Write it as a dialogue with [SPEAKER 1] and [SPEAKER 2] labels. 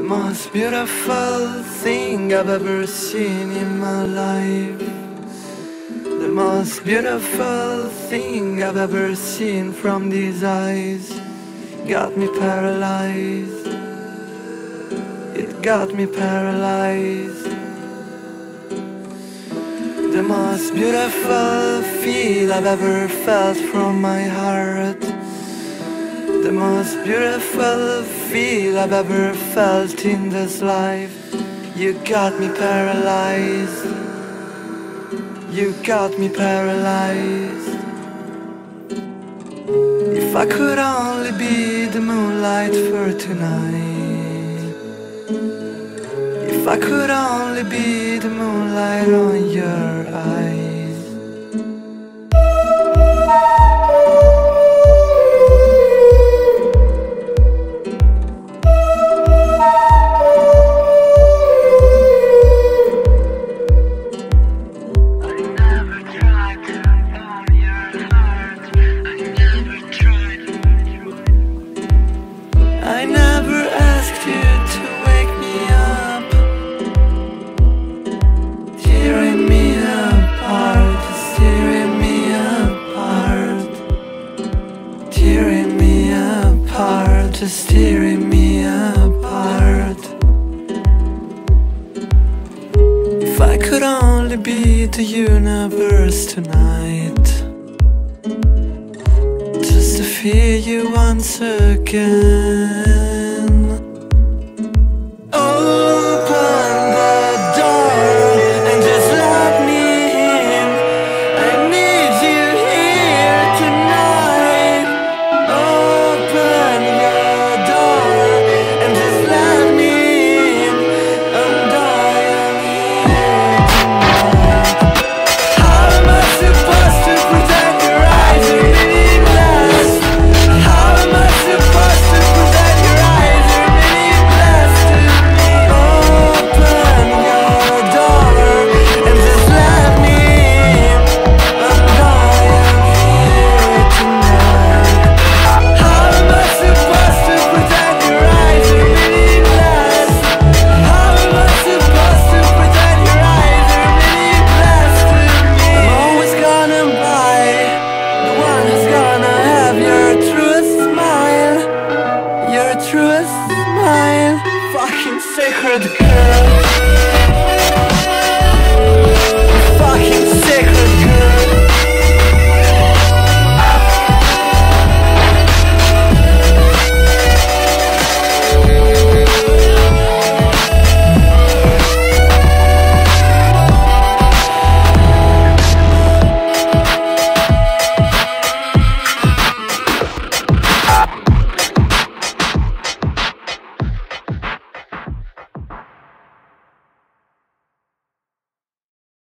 [SPEAKER 1] most beautiful thing I've ever seen in my life. The most beautiful thing I've ever seen from these eyes. Got me paralyzed. It got me paralyzed. The most beautiful feel I've ever felt from my heart. The most beautiful feel I've ever felt in this life. You got me paralyzed. You got me paralyzed. If I could only be the moonlight for tonight. If I could only be the moonlight on your eyes. I never asked you to wake me up, tearing me apart, tearing me apart, tearing me apart, just tearing me apart. If I could only be the universe tonight, just to feel you once again. Open the door and just let me in. I need you here tonight. Open your door and just let me in. And I am here tonight. How am I supposed to pretend your eyes are meaningless? How am I supposed to pretend your eyes are meaningless to me? Open your door and just let me in. And I am here tonight. How am I supposed to pretend your eyes are meaningless? How am I supposed to pretend your eyes are meaningless to me? I'm always gonna buy the one who's gonna have your truest smile. Your truest smile. Fucking sacred girl.